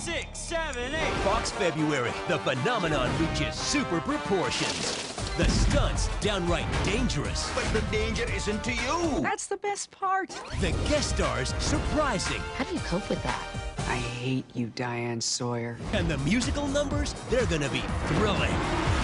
6, 7, 8. Fox February, the phenomenon reaches super proportions. The stunts downright dangerous. But the danger isn't to you. That's the best part. The guest stars surprising. How do you cope with that? I hate you, Diane Sawyer. And the musical numbers, they're gonna be thrilling.